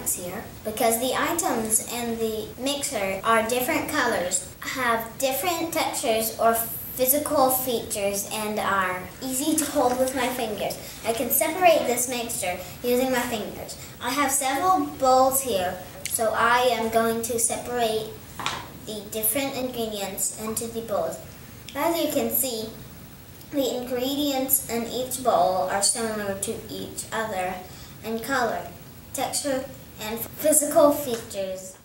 difference here because the items in the mixer are different colors, have different textures or physical features, and are easy to hold with my fingers. I can separate this mixture using my fingers. I have several bowls here, so I am going to separate the different ingredients into the bowls. As you can see, the ingredients in each bowl are similar to each other in color, texture, and physical features.